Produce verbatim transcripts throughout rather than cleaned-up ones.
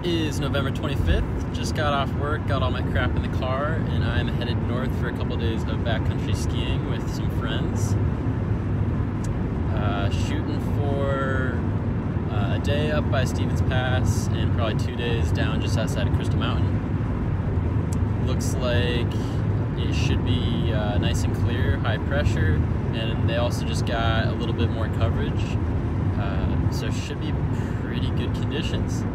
is November twenty-fifth. Just got off work, got all my crap in the car, and I'm headed north for a couple days of backcountry skiing with some friends. Uh, shooting for uh, a day up by Stevens Pass and probably two days down just outside of Crystal Mountain. Looks like it should be uh, nice and clear, high pressure, and they also just got a little bit more coverage, uh, so it should be pretty good conditions.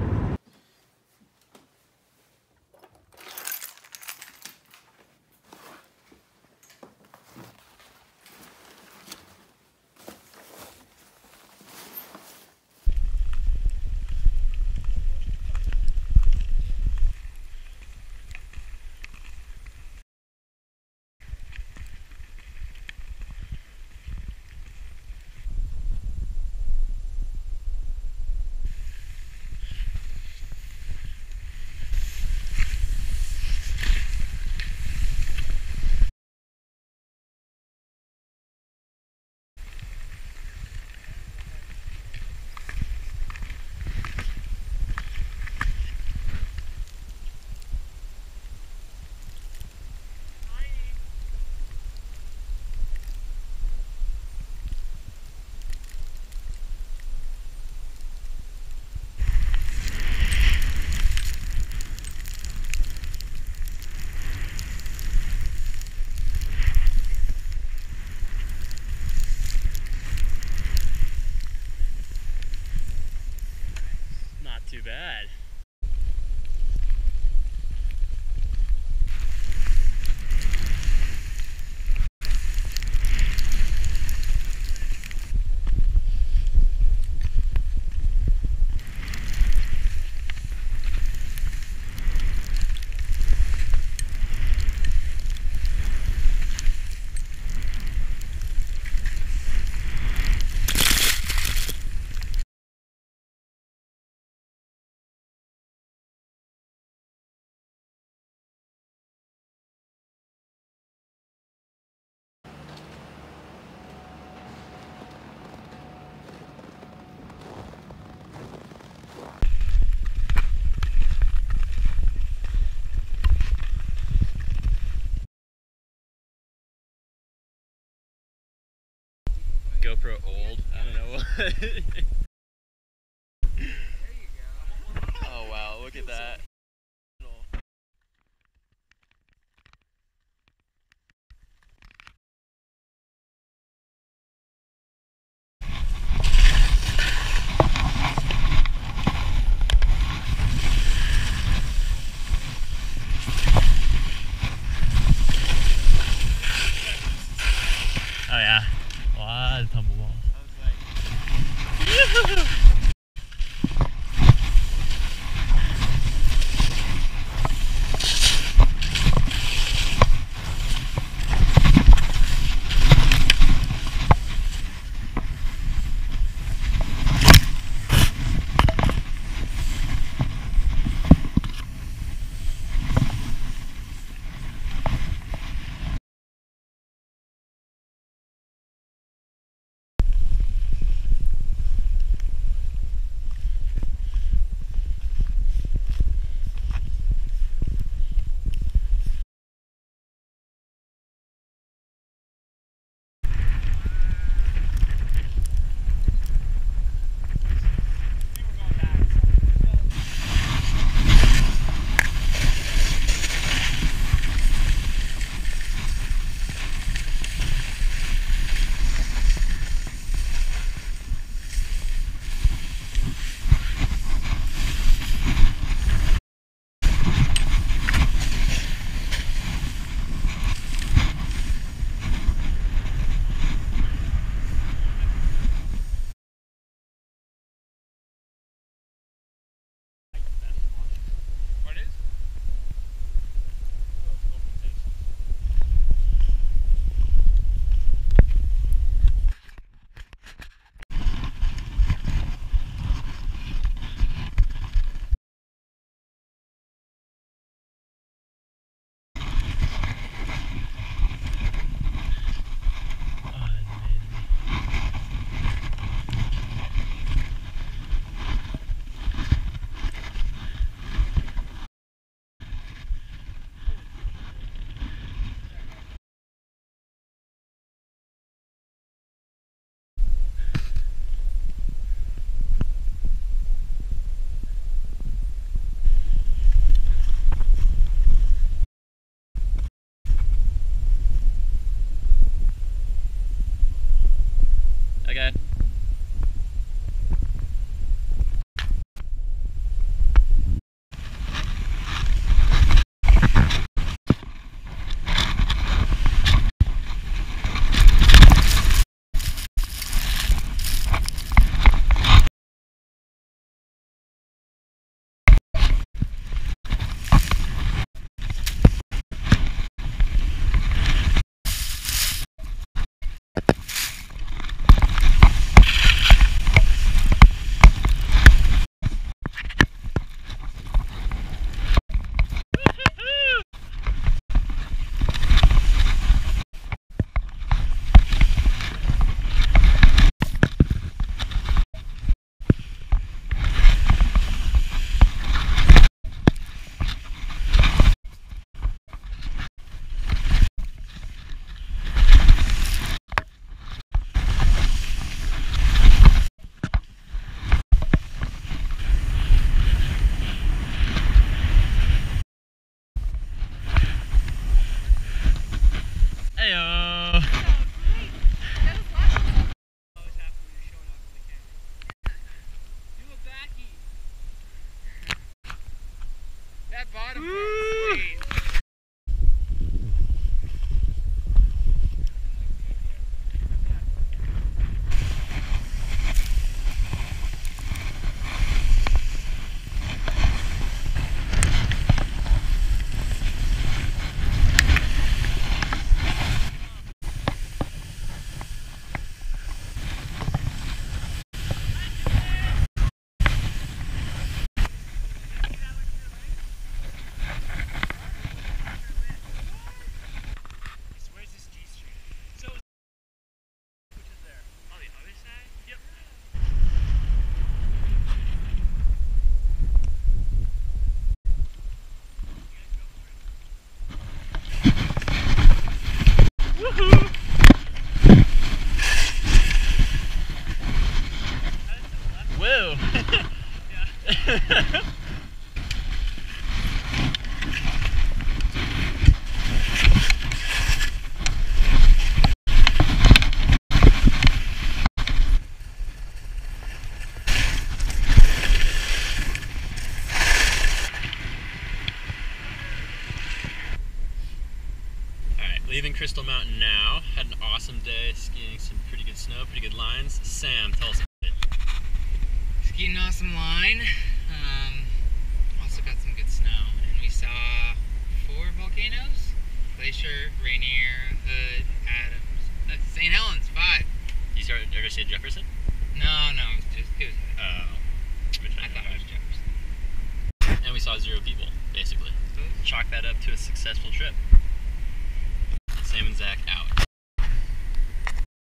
Too bad. GoPro old? I don't know what. Oh wow, look at that. Oh yeah. A lot of tumble balls. I was like, Leaving Crystal Mountain now. Had an awesome day skiing some pretty good snow, pretty good lines. Sam, tell us about it. Skiing an awesome line. Um, also got some good snow. And we saw four volcanoes. Glacier, Rainier, Hood, Adams. That's Saint Helens, five. You start, ever see Jefferson? No, no, it was just, it was Hood. Oh. I thought it was Jefferson. And we saw zero people, basically. Chalk that up to a successful trip.